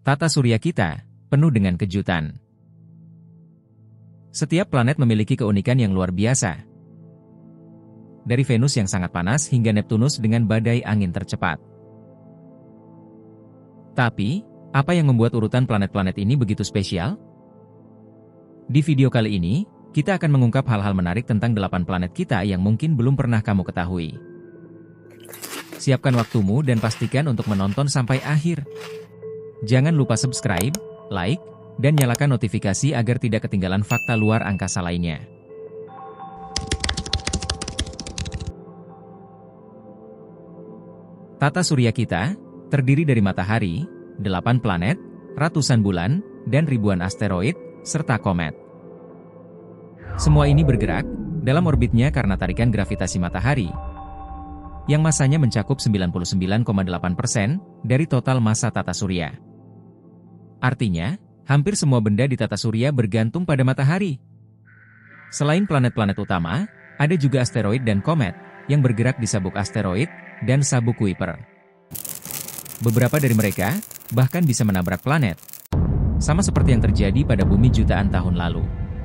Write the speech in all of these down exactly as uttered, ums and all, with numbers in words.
Tata surya kita penuh dengan kejutan. Setiap planet memiliki keunikan yang luar biasa. Dari Venus yang sangat panas hingga Neptunus dengan badai angin tercepat. Tapi, apa yang membuat urutan planet-planet ini begitu spesial? Di video kali ini, kita akan mengungkap hal-hal menarik tentang delapan planet kita yang mungkin belum pernah kamu ketahui. Siapkan waktumu dan pastikan untuk menonton sampai akhir. Jangan lupa subscribe, like, dan nyalakan notifikasi agar tidak ketinggalan fakta luar angkasa lainnya. Tata surya kita terdiri dari matahari, delapan planet, ratusan bulan, dan ribuan asteroid, serta komet. Semua ini bergerak dalam orbitnya karena tarikan gravitasi matahari, yang masanya mencakup sembilan puluh sembilan koma delapan persen dari total massa tata surya. Artinya, hampir semua benda di tata surya bergantung pada matahari. Selain planet-planet utama, ada juga asteroid dan komet yang bergerak di sabuk asteroid dan sabuk Kuiper. Beberapa dari mereka bahkan bisa menabrak planet, sama seperti yang terjadi pada bumi jutaan tahun lalu.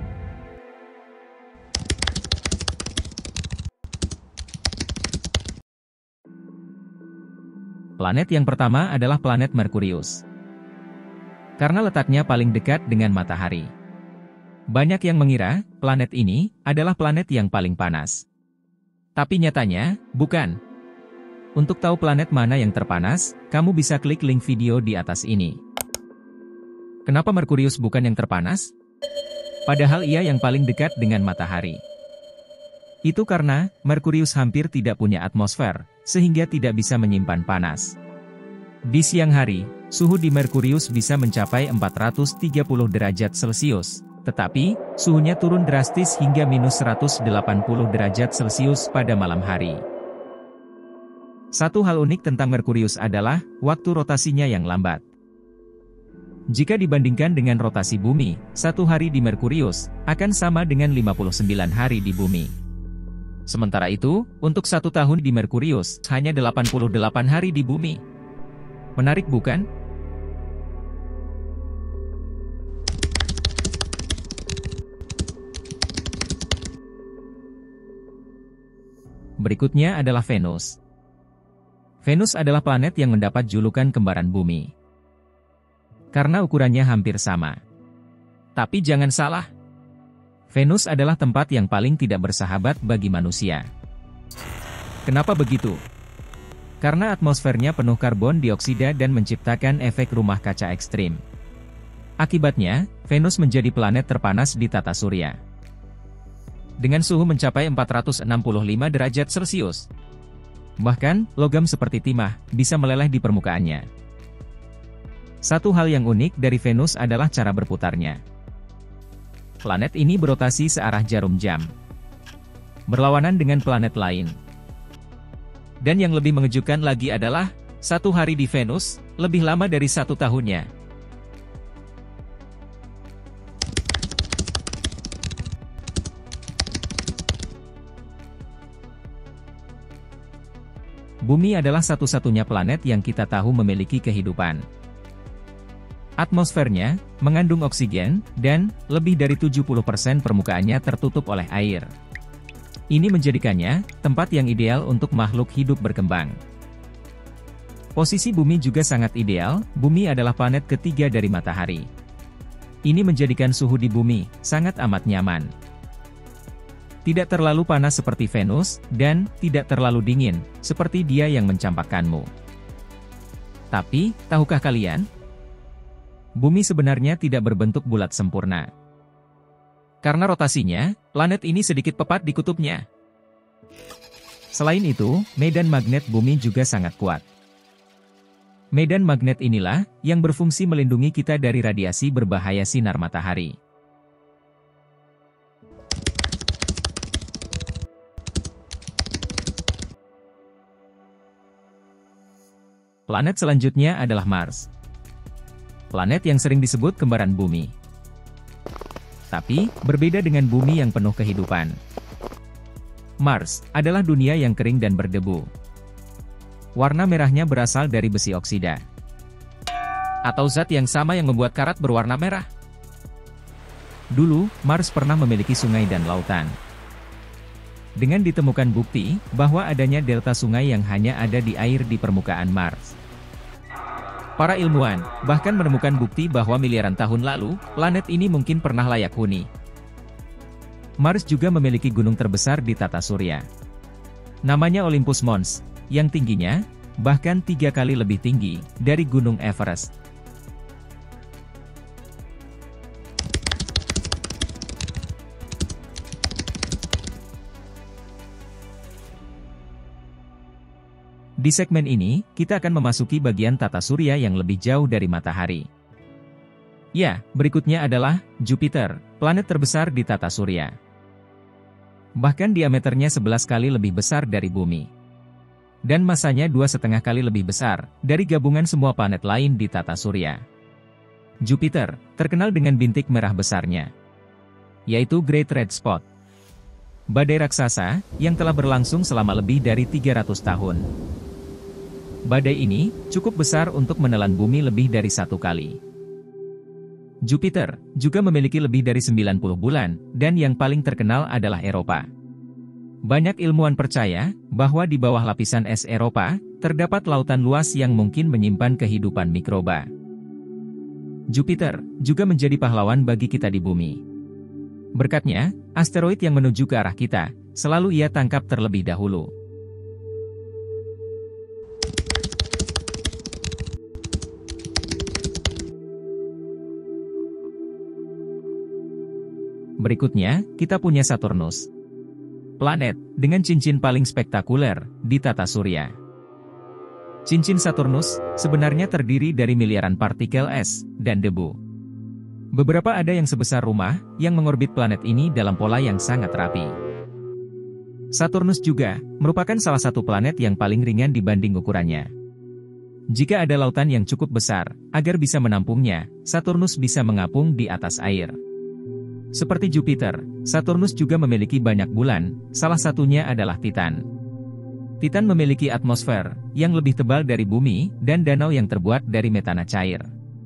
Planet yang pertama adalah planet Merkurius. Karena letaknya paling dekat dengan matahari. Banyak yang mengira planet ini adalah planet yang paling panas. Tapi nyatanya, bukan. Untuk tahu planet mana yang terpanas, kamu bisa klik link video di atas ini. Kenapa Merkurius bukan yang terpanas? Padahal ia yang paling dekat dengan matahari. Itu karena Merkurius hampir tidak punya atmosfer, sehingga tidak bisa menyimpan panas. Di siang hari, suhu di Merkurius bisa mencapai empat ratus tiga puluh derajat Celcius, tetapi suhunya turun drastis hingga minus seratus delapan puluh derajat Celcius pada malam hari. Satu hal unik tentang Merkurius adalah waktu rotasinya yang lambat. Jika dibandingkan dengan rotasi bumi, satu hari di Merkurius akan sama dengan lima puluh sembilan hari di bumi. Sementara itu, untuk satu tahun di Merkurius hanya delapan puluh delapan hari di bumi. Menarik bukan? Berikutnya adalah Venus. Venus adalah planet yang mendapat julukan kembaran bumi. Karena ukurannya hampir sama. Tapi jangan salah. Venus adalah tempat yang paling tidak bersahabat bagi manusia. Kenapa begitu? Karena atmosfernya penuh karbon dioksida dan menciptakan efek rumah kaca ekstrim. Akibatnya, Venus menjadi planet terpanas di tata surya. Dengan suhu mencapai empat ratus enam puluh lima derajat Celcius. Bahkan, logam seperti timah bisa meleleh di permukaannya. Satu hal yang unik dari Venus adalah cara berputarnya. Planet ini berotasi searah jarum jam, berlawanan dengan planet lain. Dan yang lebih mengejutkan lagi adalah, satu hari di Venus, lebih lama dari satu tahunnya. Bumi adalah satu-satunya planet yang kita tahu memiliki kehidupan. Atmosfernya mengandung oksigen, dan lebih dari tujuh puluh persen permukaannya tertutup oleh air. Ini menjadikannya tempat yang ideal untuk makhluk hidup berkembang. Posisi bumi juga sangat ideal, bumi adalah planet ketiga dari matahari. Ini menjadikan suhu di bumi sangat amat nyaman. Tidak terlalu panas seperti Venus, dan tidak terlalu dingin, seperti dia yang mencampakkanmu. Tapi, tahukah kalian? Bumi sebenarnya tidak berbentuk bulat sempurna. Karena rotasinya, planet ini sedikit pepat di kutubnya. Selain itu, medan magnet bumi juga sangat kuat. Medan magnet inilah yang berfungsi melindungi kita dari radiasi berbahaya sinar matahari. Planet selanjutnya adalah Mars. Planet yang sering disebut kembaran bumi. Tapi, berbeda dengan bumi yang penuh kehidupan. Mars adalah dunia yang kering dan berdebu. Warna merahnya berasal dari besi oksida. Atau zat yang sama yang membuat karat berwarna merah? Dulu, Mars pernah memiliki sungai dan lautan. Dengan ditemukan bukti bahwa adanya delta sungai yang hanya ada di air di permukaan Mars. Para ilmuwan bahkan menemukan bukti bahwa miliaran tahun lalu, planet ini mungkin pernah layak huni. Mars juga memiliki gunung terbesar di tata surya. Namanya Olympus Mons, yang tingginya bahkan tiga kali lebih tinggi dari Gunung Everest. Di segmen ini, kita akan memasuki bagian tata surya yang lebih jauh dari matahari. Ya, berikutnya adalah Jupiter, planet terbesar di tata surya. Bahkan diameternya sebelas kali lebih besar dari Bumi. Dan masanya dua setengah kali lebih besar dari gabungan semua planet lain di tata surya. Jupiter terkenal dengan bintik merah besarnya, yaitu Great Red Spot. Badai raksasa yang telah berlangsung selama lebih dari tiga ratus tahun. Badai ini cukup besar untuk menelan bumi lebih dari satu kali. Jupiter juga memiliki lebih dari sembilan puluh bulan, dan yang paling terkenal adalah Eropa. Banyak ilmuwan percaya bahwa di bawah lapisan es Eropa, terdapat lautan luas yang mungkin menyimpan kehidupan mikroba. Jupiter juga menjadi pahlawan bagi kita di bumi. Berkatnya, asteroid yang menuju ke arah kita, selalu ia tangkap terlebih dahulu. Berikutnya, kita punya Saturnus. Planet dengan cincin paling spektakuler di tata surya. Cincin Saturnus sebenarnya terdiri dari miliaran partikel es dan debu. Beberapa ada yang sebesar rumah yang mengorbit planet ini dalam pola yang sangat rapi. Saturnus juga merupakan salah satu planet yang paling ringan dibanding ukurannya. Jika ada lautan yang cukup besar agar bisa menampungnya, Saturnus bisa mengapung di atas air. Seperti Jupiter, Saturnus juga memiliki banyak bulan, salah satunya adalah Titan. Titan memiliki atmosfer yang lebih tebal dari bumi dan danau yang terbuat dari metana cair.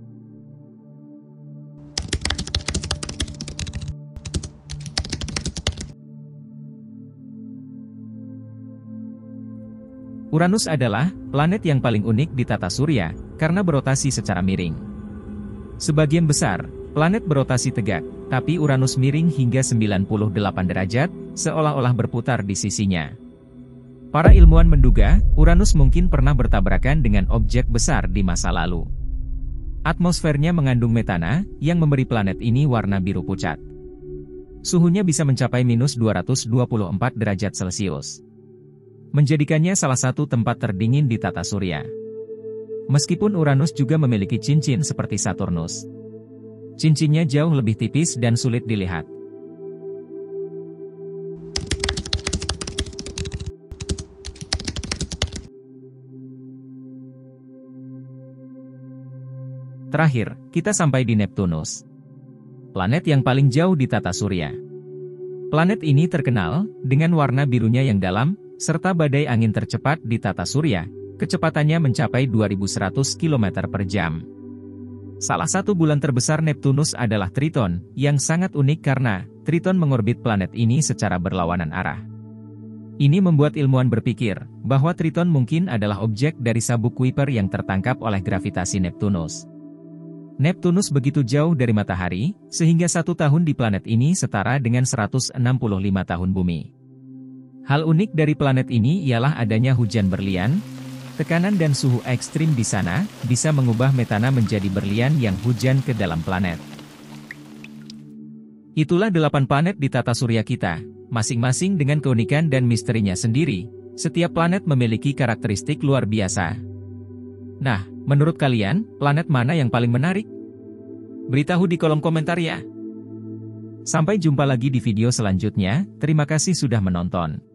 Uranus adalah planet yang paling unik di tata surya karena berotasi secara miring. Sebagian besar planet berotasi tegak, tapi Uranus miring hingga sembilan puluh delapan derajat, seolah-olah berputar di sisinya. Para ilmuwan menduga, Uranus mungkin pernah bertabrakan dengan objek besar di masa lalu. Atmosfernya mengandung metana, yang memberi planet ini warna biru pucat. Suhunya bisa mencapai minus dua ratus dua puluh empat derajat Celcius. Menjadikannya salah satu tempat terdingin di tata surya. Meskipun Uranus juga memiliki cincin seperti Saturnus, cincinnya jauh lebih tipis dan sulit dilihat. Terakhir, kita sampai di Neptunus, planet yang paling jauh di tata surya. Planet ini terkenal dengan warna birunya yang dalam, serta badai angin tercepat di tata surya, kecepatannya mencapai dua ribu seratus kilometer per jam. Salah satu bulan terbesar Neptunus adalah Triton, yang sangat unik karena Triton mengorbit planet ini secara berlawanan arah. Ini membuat ilmuwan berpikir bahwa Triton mungkin adalah objek dari sabuk Kuiper yang tertangkap oleh gravitasi Neptunus. Neptunus begitu jauh dari matahari, sehingga satu tahun di planet ini setara dengan seratus enam puluh lima tahun bumi. Hal unik dari planet ini ialah adanya hujan berlian. Tekanan dan suhu ekstrim di sana bisa mengubah metana menjadi berlian yang hujan ke dalam planet. Itulah delapan planet di tata surya kita, masing-masing dengan keunikan dan misterinya sendiri. Setiap planet memiliki karakteristik luar biasa. Nah, menurut kalian, planet mana yang paling menarik? Beritahu di kolom komentar ya. Sampai jumpa lagi di video selanjutnya, terima kasih sudah menonton.